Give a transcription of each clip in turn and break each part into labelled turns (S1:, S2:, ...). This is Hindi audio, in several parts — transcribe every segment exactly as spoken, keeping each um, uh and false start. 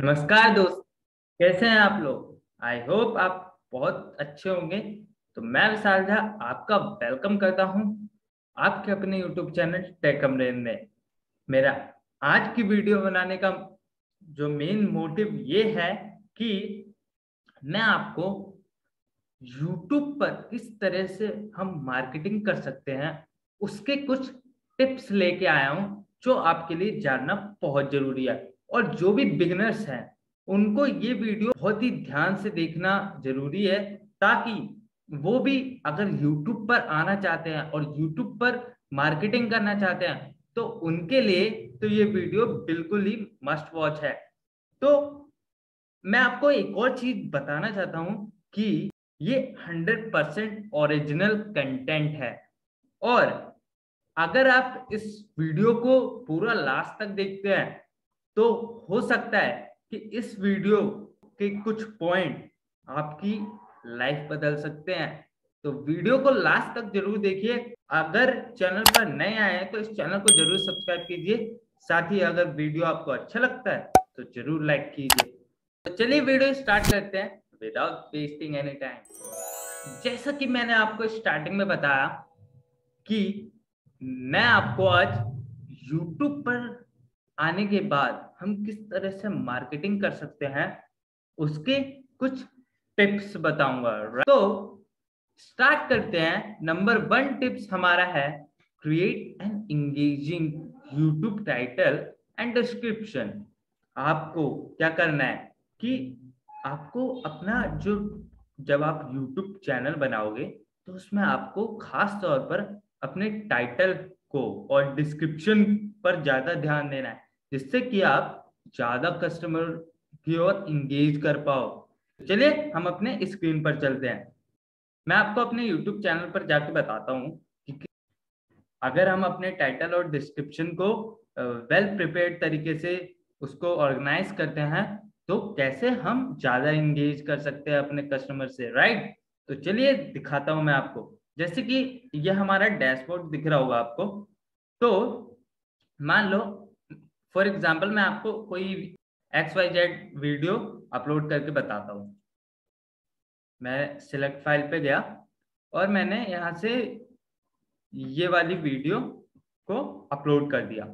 S1: नमस्कार दोस्त, कैसे हैं आप लोग। आई होप आप बहुत अच्छे होंगे। तो मैं विशाल झा आपका वेलकम करता हूं आपके अपने यूट्यूब चैनल टेक अमरेन में। मेरा आज की वीडियो बनाने का जो मेन मोटिव ये है कि मैं आपको यूट्यूब पर किस तरह से हम मार्केटिंग कर सकते हैं उसके कुछ टिप्स लेके आया हूं, जो आपके लिए जानना बहुत जरूरी है। और जो भी बिगिनर्स हैं उनको ये वीडियो बहुत ही ध्यान से देखना जरूरी है, ताकि वो भी अगर यूट्यूब पर आना चाहते हैं और यूट्यूब पर मार्केटिंग करना चाहते हैं तो उनके लिए तो ये वीडियो बिल्कुल ही मस्ट वॉच है। तो मैं आपको एक और चीज बताना चाहता हूं कि ये हंड्रेड परसेंट ओरिजिनल कंटेंट है। और अगर आप इस वीडियो को पूरा लास्ट तक देखते हैं तो हो सकता है कि इस वीडियो के कुछ पॉइंट आपकी लाइफ बदल सकते हैं। तो वीडियो को लास्ट तक जरूर देखिए। अगर चैनल पर नए आए हैं तो इस चैनल को जरूर सब्सक्राइब कीजिए। साथ ही अगर वीडियो आपको अच्छा लगता है तो जरूर लाइक कीजिए। तो चलिए वीडियो स्टार्ट करते हैं विदाउट वेस्टिंग एनी टाइम। जैसा कि मैंने आपको स्टार्टिंग में बताया कि मैं आपको आज YouTube पर आने के बाद हम किस तरह से मार्केटिंग कर सकते हैं उसके कुछ टिप्स बताऊंगा। तो स्टार्ट करते हैं। नंबर वन टिप्स हमारा है create an engaging YouTube title and description. आपको क्या करना है कि आपको अपना जो जब आप यूट्यूब चैनल बनाओगे तो उसमें आपको खास तौर पर अपने टाइटल को और डिस्क्रिप्शन पर ज्यादा ध्यान देना है, जिससे कि आप ज्यादा कस्टमर की ओर इंगेज कर पाओ। चलिए हम अपने स्क्रीन पर चलते हैं। मैं आपको अपने यूट्यूब चैनल पर जाके बताता हूँ कि अगर हम अपने टाइटल और डिस्क्रिप्शन को वेल प्रिपेयर्ड तरीके से उसको ऑर्गेनाइज करते हैं तो कैसे हम ज्यादा इंगेज कर सकते हैं अपने कस्टमर से, राइट। तो चलिए दिखाता हूं मैं आपको। जैसे कि ये हमारा डैशबोर्ड दिख रहा होगा आपको। तो मान लो फॉर एग्जांपल मैं आपको कोई X Y Z video upload करके बताता हूँ। मैं सिलेक्ट फाइल पे गया और मैंने यहाँ से ये वाली वीडियो को अपलोड कर दिया।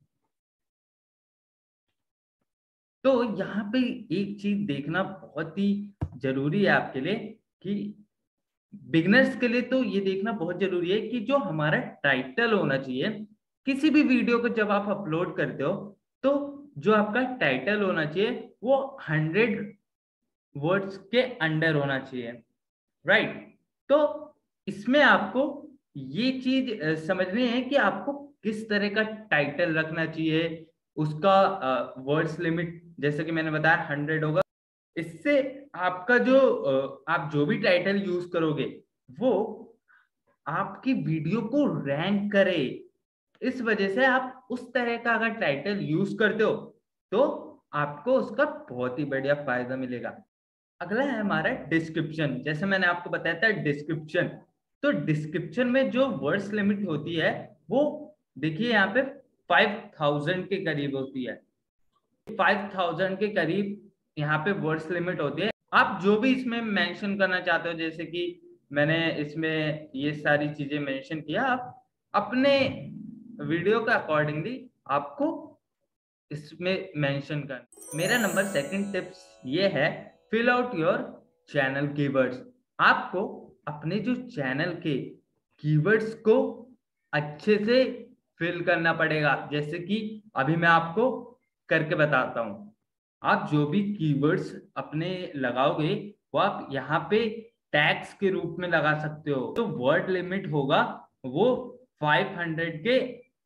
S1: तो यहाँ पे एक चीज देखना बहुत ही जरूरी है आपके लिए कि बिगनर्स के लिए तो ये देखना बहुत जरूरी है कि जो हमारा टाइटल होना चाहिए किसी भी वीडियो को जब आप अपलोड करते हो तो जो आपका टाइटल होना चाहिए वो हंड्रेड वर्ड्स के अंडर होना चाहिए, राइट। तो इसमें आपको ये चीज समझनी है कि आपको किस तरह का टाइटल रखना चाहिए। उसका वर्ड्स लिमिट जैसे कि मैंने बताया हंड्रेड होगा। इससे आपका जो आप जो भी टाइटल यूज करोगे वो आपकी वीडियो को रैंक करे। इस वजह से आप उस तरह का अगर टाइटल यूज करते हो तो आपको उसका बहुत ही बढ़िया फायदा मिलेगा। अगला है हमारा डिस्क्रिप्शन। जैसे मैंने आपको बताया था डिस्क्रिप्शन, तो डिस्क्रिप्शन में जो वर्ड्स लिमिट होती है वो देखिए यहाँ पे फाइव थाउजेंड के करीब होती है। फाइव थाउजेंड के करीब यहाँ पे वर्ड्स लिमिट होती है। आप जो भी इसमें मेंशन करना चाहते हो, जैसे कि मैंने इसमें ये सारी चीजें मेंशन किया, आप अपने वीडियो के अकॉर्डिंगली आपको इसमें मेंशन कर। मेरा नंबर सेकंड टिप्स ये है fill out your channel keywords. आपको अपने जो चैनल के कीवर्ड्स को अच्छे से फिल करना पड़ेगा। जैसे कि अभी मैं आपको करके बताता हूं। आप जो भी कीवर्ड्स अपने लगाओगे वो आप यहाँ पे टैग्स के रूप में लगा सकते हो। तो वर्ड लिमिट होगा वो फाइव हंड्रेड के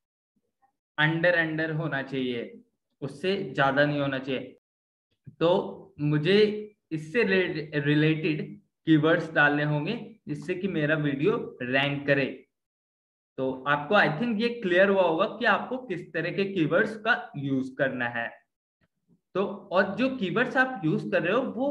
S1: अंडर अंडर होना चाहिए, उससे ज्यादा नहीं होना चाहिए। तो मुझे इससे रिलेटेड कीवर्ड्स डालने होंगे जिससे कि मेरा वीडियो रैंक करे। तो आपको आई थिंक ये क्लियर हुआ होगा कि आपको किस तरह के कीवर्ड्स का यूज करना है। तो और जो कीवर्ड्स आप यूज कर रहे हो वो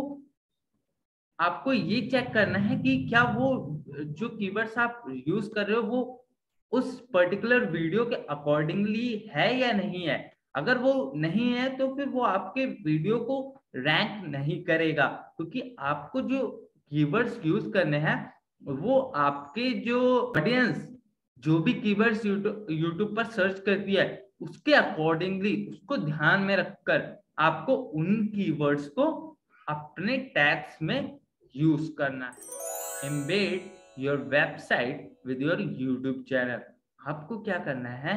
S1: आपको ये चेक करना है कि क्या वो जो कीवर्ड्स आप यूज कर रहे हो वो उस पर्टिकुलर वीडियो के अकॉर्डिंगली है या नहीं है। अगर वो नहीं है तो फिर वो आपके वीडियो को रैंक नहीं करेगा, क्योंकि आपको जो कीवर्ड्स यूज करने हैं वो आपके जो ऑडियंस जो भी कीवर्ड्स यूट्यूब यूट्यूब पर सर्च करती है उसके अकॉर्डिंगली उसको ध्यान में रखकर आपको उन कीवर्ड्स को अपने टैग्स में यूज करना है। Embed your website with your YouTube channel. आपको क्या करना है,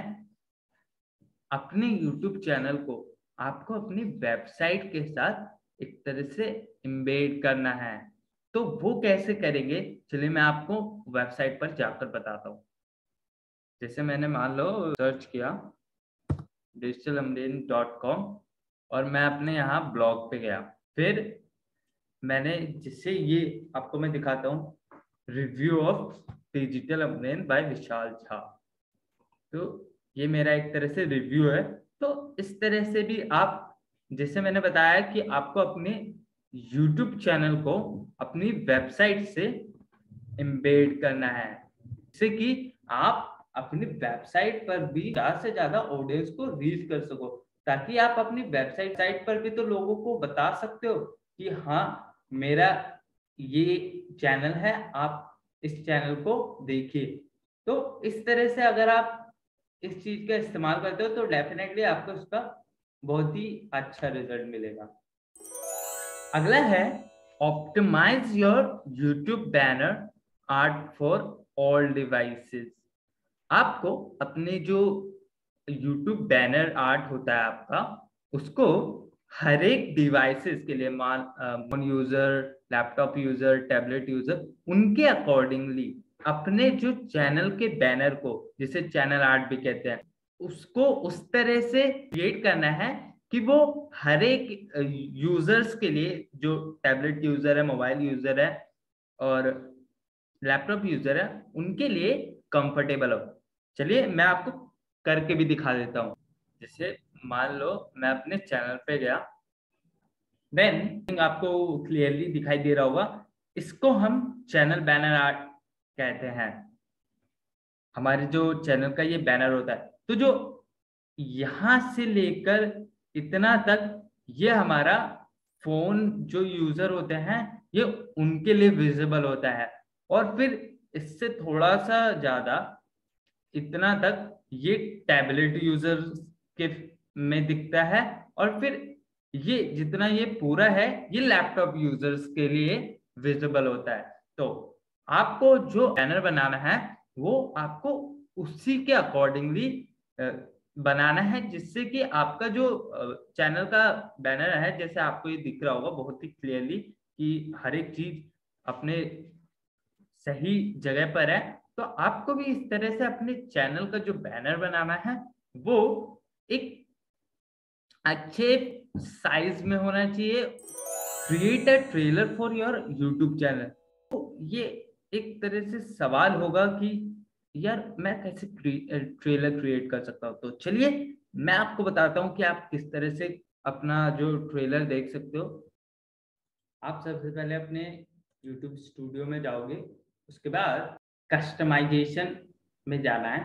S1: अपने यूट्यूब चैनल को आपको अपनी वेबसाइट के साथ एक तरह से एम्बेड करना है। तो वो कैसे करेंगे, चलिए मैं आपको वेबसाइट पर जाकर बताता हूँ। जैसे मैंने मान लो सर्च किया डिजिटल अमरीन डॉट कॉम और मैं अपने यहाँ ब्लॉग पे गया, फिर मैंने जिससे ये आपको मैं दिखाता हूँ, review of digital Amreen by Vishal Jha. तो ये मेरा एक तरह से रिव्यू है। तो इस तरह से भी आप, जैसे मैंने बताया कि आपको अपने यूट्यूब चैनल को अपनी वेबसाइट से एम्बेड करना है, जिससे कि आप अपनी वेबसाइट पर भी ज्यादा से ज्यादा ऑडियंस को रीच कर सको, ताकि आप अपनी वेबसाइट साइट पर भी तो लोगों को बता सकते हो कि हाँ मेरा ये चैनल है, आप इस चैनल को देखिए। तो इस तरह से अगर आप इस चीज का इस्तेमाल करते हो तो डेफिनेटली आपको उसका बहुत ही अच्छा रिजल्ट मिलेगा। अगला है optimise your YouTube banner art for all devices. आपको अपने जो यूट्यूब बैनर आर्ट होता है आपका, उसको हर एक डिवाइसेस के लिए, मान phone user, laptop user, tablet user, उनके अकॉर्डिंगली अपने जो चैनल के बैनर को, जिसे चैनल आर्ट भी कहते हैं, उसको उस तरह से क्रिएट करना है कि वो हर एक यूजर्स के लिए, जो टैबलेट यूजर है, मोबाइल यूजर है और लैपटॉप यूजर है, उनके लिए कंफर्टेबल हो। चलिए मैं आपको करके भी दिखा देता हूँ। जैसे मान लो मैं अपने चैनल पे गया, देन आपको क्लियरली दिखाई दे रहा होगा, इसको हम चैनल बैनर आर्ट कहते हैं। हमारे जो चैनल का ये बैनर होता है, तो जो यहां से लेकर इतना तक ये हमारा फोन जो यूजर होते हैं ये उनके लिए विजिबल होता है, और फिर इससे थोड़ा सा ज्यादा इतना तक ये टैबलेट यूजर के में दिखता है, और फिर ये जितना ये पूरा है ये लैपटॉप यूजर्स के लिए विजिबल होता है। तो आपको जो बैनर बनाना है वो आपको उसी के अकॉर्डिंगली बनाना है, जिससे कि आपका जो चैनल का बैनर है, जैसे आपको ये दिख रहा होगा बहुत ही क्लियरली कि हर एक चीज अपने सही जगह पर है। तो आपको भी इस तरह से अपने चैनल का जो बैनर बनाना है वो एक अच्छे साइज में होना चाहिए। Create a trailer for your YouTube channel. तो ये एक तरह से सवाल होगा कि यार मैं कैसे ट्रेलर क्रिएट कर सकता हूँ। तो चलिए मैं आपको बताता हूँ कि आप किस तरह से अपना जो ट्रेलर देख सकते हो। आप सबसे पहले अपने यूट्यूब स्टूडियो में जाओगे, उसके बाद कस्टमाइजेशन में जाना है,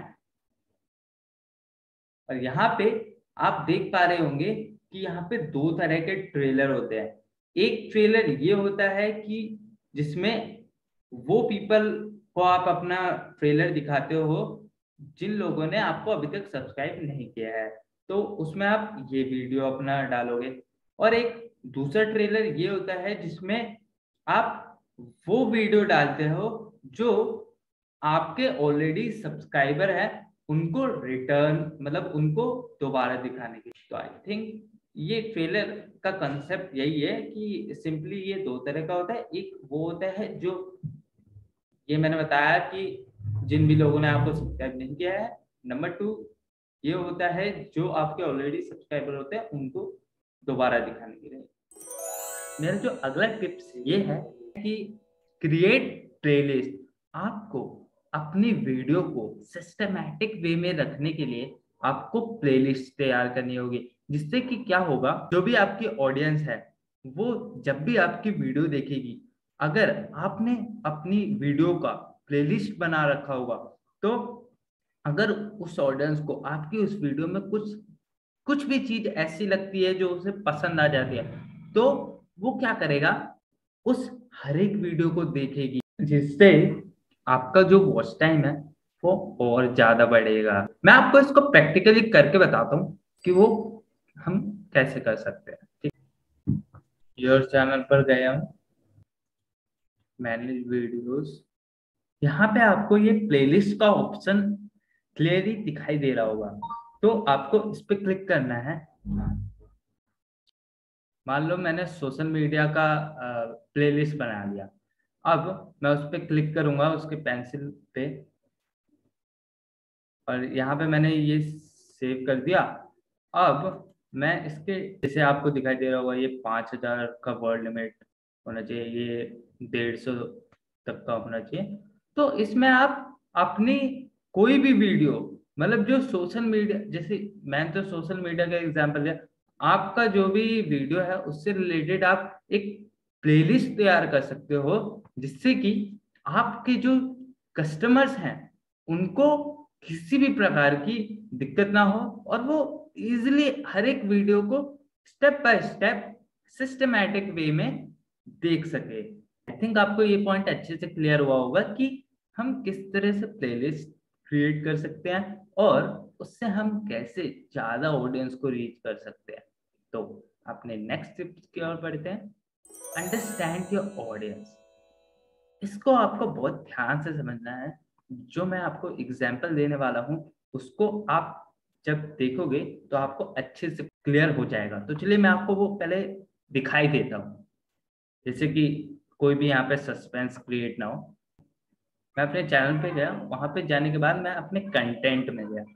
S1: और यहाँ पे आप देख पा रहे होंगे कि यहाँ पे दो तरह के ट्रेलर होते हैं। एक ट्रेलर ये होता है कि जिसमें वो पीपल को आप अपना ट्रेलर दिखाते हो जिन लोगों ने आपको अभी तक सब्सक्राइब नहीं किया है, तो उसमें आप ये वीडियो अपना डालोगे। और एक दूसरा ट्रेलर ये होता है जिसमें आप वो वीडियो डालते हो जो आपके ऑलरेडी सब्सक्राइबर है उनको रिटर्न, मतलब उनको दोबारा दिखाने की। तो आई थिंक ये ट्रेलर का कंसेप्ट यही है कि सिंपली ये दो तरह का होता है। एक वो होता है जो ये मैंने बताया कि जिन भी लोगों ने आपको सब्सक्राइब नहीं किया है। नंबर टू ये होता है जो आपके ऑलरेडी सब्सक्राइबर होते हैं उनको दोबारा दिखाने के लिए। मेरा जो अगला टिप्स ये है कि क्रिएट प्लेलिस्ट। आपको अपनी वीडियो को सिस्टमैटिक वे में रखने के लिए आपको प्लेलिस्ट तैयार करनी होगी, जिससे कि क्या होगा, जो भी आपकी ऑडियंस है वो जब भी आपकी वीडियो देखेगी, अगर आपने अपनी वीडियो का प्लेलिस्ट बना रखा होगा, तो अगर उस ऑडियंस को आपकी उस वीडियो में कुछ कुछ भी चीज ऐसी लगती है जो उसे पसंद आ जाती है, तो वो क्या करेगा, उस हर एक वीडियो को देखेगी, जिससे आपका जो वॉच टाइम है वो और ज्यादा बढ़ेगा। मैं आपको इसको प्रैक्टिकली करके बताता हूँ कि वो हम कैसे कर सकते हैं। ठीक, योर चैनल पर गया हूँ, मैनेज वीडियोस, यहाँ पे आपको ये प्लेलिस्ट का ऑप्शन क्लियरली दिखाई दे रहा होगा, तो आपको इस पे क्लिक करना है। मान लो मैंने सोशल मीडिया का प्लेलिस्ट बना लिया, अब मैं उस पर क्लिक करूंगा उसके पेंसिल पे, और यहाँ पे मैंने ये सेव कर दिया। अब मैं इसके, जैसे आपको दिखाई दे रहा होगा, ये पाँच हजार का वर्ड लिमिट होना चाहिए, ये डेढ़ सौ तक का होना चाहिए। तो इसमें आप अपनी कोई भी वीडियो, मतलब जो सोशल मीडिया, जैसे मैंने तो सोशल मीडिया का एग्जांपल दिया, आपका जो भी वीडियो है उससे रिलेटेड आप एक प्लेलिस्ट तैयार कर सकते हो, जिससे कि आपके जो कस्टमर्स हैं उनको किसी भी प्रकार की दिक्कत ना हो, और वो इजिली हर एक वीडियो को step by step systematic way में देख सके। आई थिंक आपको ये पॉइंट अच्छे से क्लियर हुआ होगा कि हम किस तरह से प्लेलिस्ट क्रिएट कर सकते हैं और उससे हम कैसे ज्यादा ऑडियंस को रीच कर सकते हैं। तो अपने नेक्स्ट टिप्स की ओर बढ़ते हैं। अंडरस्टैंड योर ऑडियंस, इसको आपको बहुत ध्यान से समझना है। जो मैं आपको एग्जाम्पल देने वाला हूँ उसको आप जब देखोगे तो आपको अच्छे से क्लियर हो जाएगा। तो चलिए मैं आपको वो पहले दिखाई देता हूँ, जैसे कि कोई भी यहाँ पे सस्पेंस क्रिएट ना हो। मैं अपने चैनल पे गया, वहां पे जाने के बाद मैं अपने कंटेंट में गया।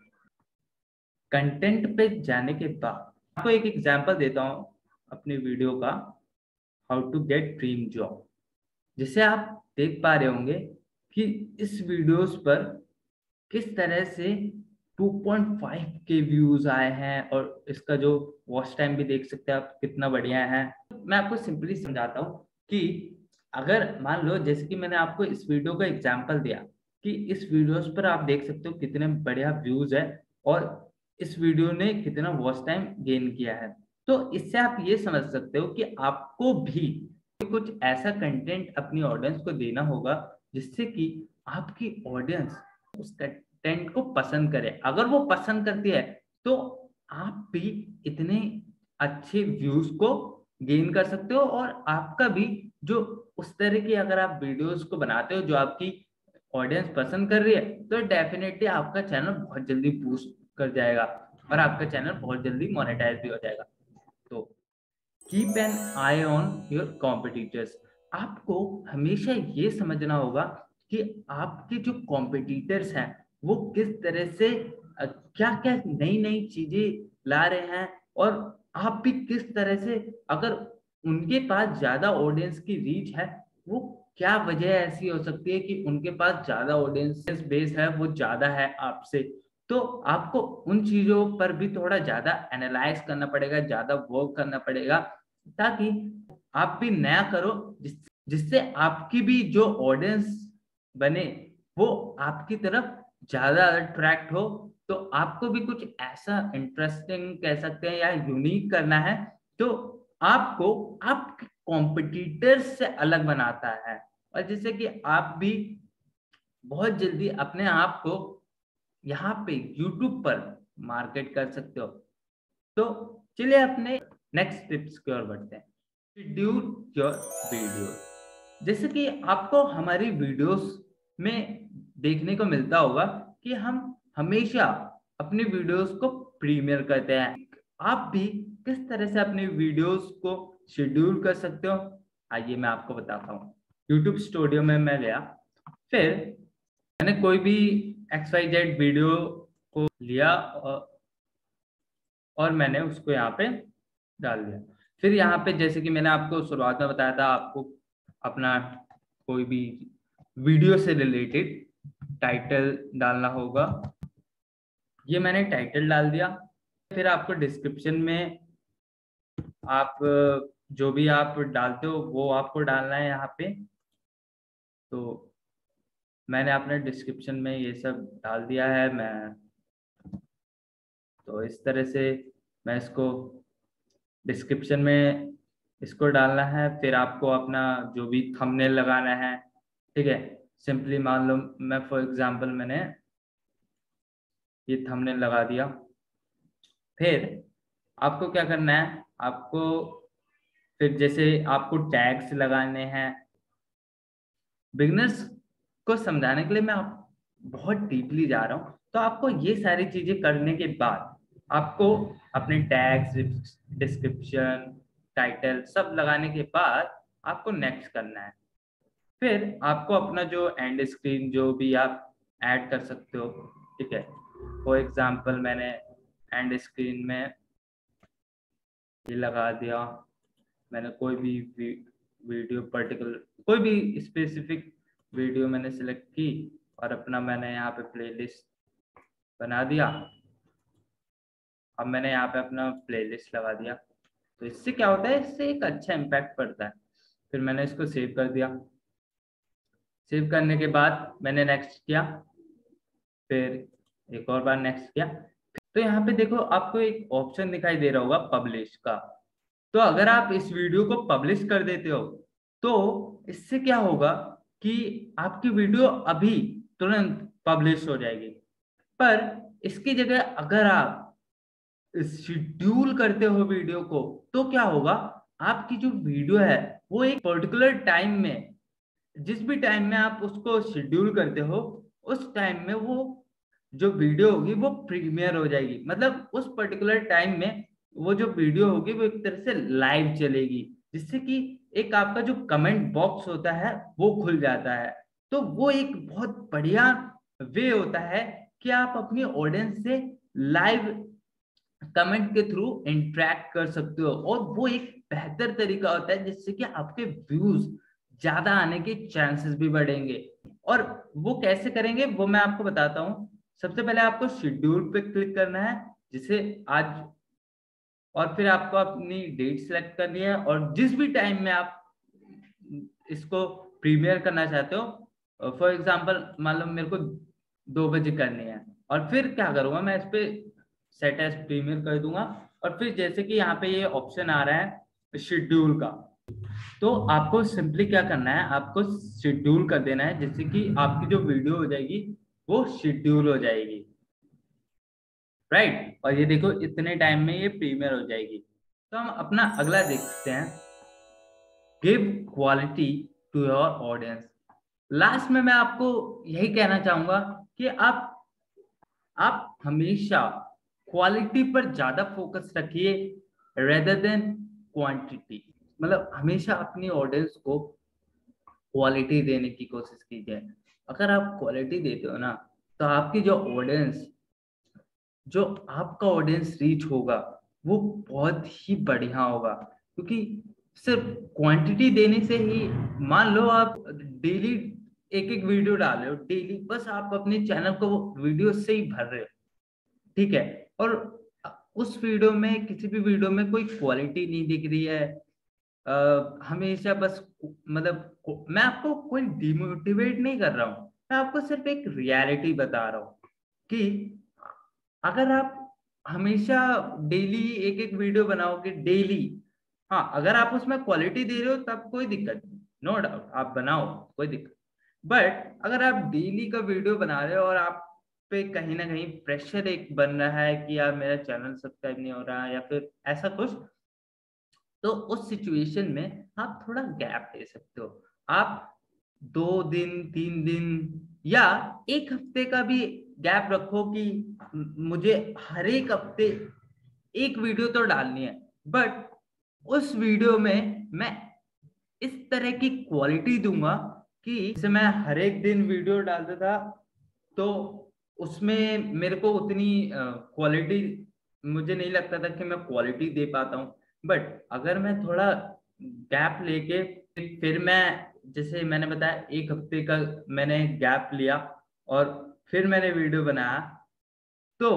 S1: कंटेंट पे जाने के बाद आपको एक एग्जाम्पल देता हूँ अपनी वीडियो का, how to get dream job. जिसे आप देख पा रहे होंगे कि इस वीडियोस पर किस तरह से टू पॉइंट फाइव के व्यूज आए हैं, और इसका जो वॉच टाइम भी देख सकते हैं आप कितना बढ़िया है। मैं आपको सिंपली समझाता हूँ कि अगर मान लो, जैसे कि मैंने आपको इस वीडियो का एग्जांपल दिया कि इस वीडियोस पर आप देख सकते हो कितने बढ़िया व्यूज है और इस वीडियो ने कितना वॉच टाइम गेन किया है, तो इससे आप ये समझ सकते हो कि आपको भी कुछ ऐसा कंटेंट अपनी ऑडियंस को देना होगा जिससे कि आपकी ऑडियंस उस कंटेंट को पसंद करे। अगर वो पसंद करती है तो आप भी इतने अच्छे व्यूज को गेन कर सकते हो, और आपका भी जो उस तरह की अगर आप वीडियोस को बनाते हो जो आपकी ऑडियंस पसंद कर रही है, तो डेफिनेटली आपका चैनल बहुत जल्दी बूस्ट कर जाएगा और आपका चैनल बहुत जल्दी मोनेटाइज भी हो जाएगा। तो keep an eye on your competitors, आपको हमेशा ये समझना होगा कि आपके जो कॉम्पिटिटर्स हैं वो किस तरह से क्या क्या नई नई चीजें ला रहे हैं, और आप भी किस तरह से, अगर उनके पास ज्यादा ऑडियंस की रीच है, वो क्या वजह ऐसी हो सकती है कि उनके पास ज्यादा ऑडियंस बेस है, वो ज्यादा है आपसे। तो आपको उन चीजों पर भी थोड़ा ज्यादा एनालाइज करना पड़ेगा, ज्यादा वर्क करना पड़ेगा, ताकि आप भी नया करो, जिस जिससे आपकी भी जो ऑडियंस बने वो आपकी तरफ ज्यादा अट्रैक्ट हो। तो आपको भी कुछ ऐसा इंटरेस्टिंग कह सकते हैं या यूनिक करना है तो आपको आपके कॉम्पिटिटर्स से अलग बनाता है, और जिससे कि आप भी बहुत जल्दी अपने आप को यहाँ पे यूट्यूब पर मार्केट कर सकते हो। तो चलिए अपने नेक्स्ट टिप्स की ओर बढ़ते हैं। शेड्यूल योर वीडियो, जैसे कि आपको हमारी वीडियोस में देखने को मिलता होगा कि हम हमेशा अपनी वीडियोस को प्रीमियर करते हैं। आप भी किस तरह से अपनी वीडियोस को शेड्यूल कर सकते हो, आइए मैं आपको बताता हूँ। यूट्यूब स्टूडियो में मैं गया, फिर मैंने कोई भी एक्स वाई जेड वीडियो को लिया और, और मैंने उसको यहाँ पे डाल दिया। फिर यहाँ पे जैसे कि मैंने आपको शुरुआत में बताया था, आपको अपना कोई भी वीडियो से रिलेटेड टाइटल डालना होगा। ये मैंने टाइटल डाल दिया। फिर आपको डिस्क्रिप्शन में आप जो भी आप डालते हो वो आपको डालना है यहाँ पे। तो मैंने अपने डिस्क्रिप्शन में ये सब डाल दिया है। मैं तो इस तरह से मैं इसको डिस्क्रिप्शन में इसको डालना है, फिर आपको अपना जो भी थंबनेल लगाना है, ठीक है। सिंपली मान लो मैं फॉर एग्जांपल मैंने ये थंबनेल लगा दिया। फिर आपको क्या करना है, आपको फिर जैसे आपको टैग्स लगाने हैं। बिगनर्स को समझाने के लिए मैं आप बहुत डीपली जा रहा हूँ, तो आपको ये सारी चीजें करने के बाद आपको अपने टैग्स, डिस्क्रिप्शन, टाइटल सब लगाने के बाद आपको नेक्स्ट करना है। फिर आपको अपना जो एंड स्क्रीन जो भी आप ऐड कर सकते हो, ठीक है। फॉर एग्जांपल मैंने एंड स्क्रीन में ये लगा दिया। मैंने कोई भी वीडियो पर्टिकुलर, कोई भी स्पेसिफिक वीडियो मैंने सिलेक्ट की और अपना मैंने यहाँ पे प्लेलिस्ट बना दिया। अब मैंने यहाँ पे अपना प्लेलिस्ट लगा दिया, तो इससे क्या होता है, इससे एक अच्छा इम्पैक्ट पड़ता है। फिर मैंने इसको सेव कर दिया। सेव करने के बाद मैंने नेक्स्ट किया, फिर एक और बार नेक्स्ट किया। तो यहाँ पे देखो आपको एक ऑप्शन दिखाई दे रहा होगा पब्लिश का। तो अगर आप इस वीडियो को पब्लिश कर देते हो तो इससे क्या होगा कि आपकी वीडियो अभी तुरंत पब्लिश हो जाएगी। पर इसकी जगह अगर आप शेड्यूल करते हो वीडियो को, तो क्या होगा, आपकी जो वीडियो है वो एक पर्टिकुलर टाइम में, जिस भी टाइम में आप उसको शेड्यूल करते हो, उस टाइम में वो जो वीडियो होगी वो प्रीमियर हो जाएगी। मतलब उस पर्टिकुलर टाइम में वो जो वीडियो होगी वो एक तरह से लाइव चलेगी, जिससे कि एक आपका जो कमेंट बॉक्स होता है वो खुल जाता है। तो वो एक बहुत बढ़िया वे होता है कि आप अपनी ऑडियंस से लाइव कमेंट के थ्रू इंटरेक्ट कर सकते हो, और वो एक बेहतर तरीका होता है जिससे कि आपके व्यूज ज्यादा आने के चांसेस भी बढ़ेंगे। और वो कैसे करेंगे वो मैं आपको बताता हूँ। सबसे पहले आपको शेड्यूल पे क्लिक करना है, जिसे आज, और फिर आपको अपनी डेट सेलेक्ट करनी है, और जिस भी टाइम में आप इसको प्रीमियर करना चाहते हो, फॉर एग्जांपल मान लो मेरे को दो बजे करनी है, और फिर क्या करूंगा, मैं इस पे सेट एज प्रीमियर कर दूंगा। और फिर जैसे कि यहाँ पे ये ऑप्शन आ रहा है शेड्यूल का, तो आपको सिंपली क्या करना है, आपको शेड्यूल कर देना है, जिससे कि आपकी जो वीडियो हो जाएगी वो शेड्यूल हो जाएगी, राइट। और ये देखो इतने टाइम में ये प्रीमियर हो जाएगी। तो हम अपना अगला देखते हैं, give quality to your audience. Last में मैं आपको यही कहना चाहूंगा कि आप आप हमेशा क्वालिटी पर ज्यादा फोकस रखिए रेदर देन क्वांटिटी। मतलब हमेशा अपनी ऑडियंस को क्वालिटी देने की कोशिश कीजिए। अगर आप क्वालिटी देते हो ना, तो आपकी जो ऑडियंस, जो आपका ऑडियंस रीच होगा वो बहुत ही बढ़िया होगा। क्योंकि सिर्फ क्वांटिटी देने से ही, मान लो आप डेली एक एक वीडियो डाल रहे हो डेली, बस आप अपने चैनल को वीडियो से ही भर रहे हो, ठीक है, और उस वीडियो में, किसी भी वीडियो में कोई क्वालिटी नहीं दिख रही है, आ, हमेशा बस, मतलब मैं आपको कोई डिमोटिवेट नहीं कर रहा हूँ, मैं आपको सिर्फ एक रियलिटी बता रहा हूँ कि अगर आप हमेशा डेली एक एक वीडियो बनाओगे डेली, हाँ अगर आप उसमें क्वालिटी दे रहे हो तब कोई दिक्कत नहीं, नो डाउट आप बनाओ, कोई दिक्कत। बट अगर आप डेली का वीडियो बना रहे हो और आप पे कहीं ना कहीं प्रेशर एक बन रहा है कि यार मेरा चैनल सब्सक्राइब नहीं हो रहा है या फिर ऐसा कुछ, तो उस सिचुएशन में आप थोड़ा गैप ले सकते हो। आप दो दिन, तीन दिन या एक हफ्ते का भी गैप रखो कि मुझे हर एक हफ्ते एक वीडियो तो डालनी है, बट उस वीडियो में मैं इस तरह की क्वालिटी दूंगा कि जैसे मैं हर एक दिन वीडियो डालता था तो उसमें मेरे को उतनी क्वालिटी, मुझे नहीं लगता था कि मैं क्वालिटी दे पाता हूँ। बट अगर मैं थोड़ा गैप लेके, फिर मैं, जैसे मैंने बताया एक हफ्ते का मैंने गैप लिया और फिर मैंने वीडियो बनाया, तो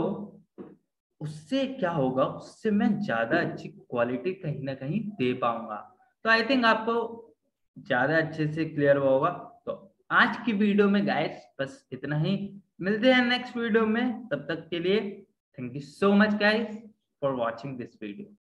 S1: उससे क्या होगा, उससे मैं ज्यादा अच्छी क्वालिटी कहीं ना कहीं दे पाऊंगा। तो आई थिंक आपको ज्यादा अच्छे से क्लियर हुआ होगा। तो आज की वीडियो में गाइस बस इतना ही, मिलते हैं नेक्स्ट वीडियो में, तब तक के लिए thank you so much guys. for watching this video.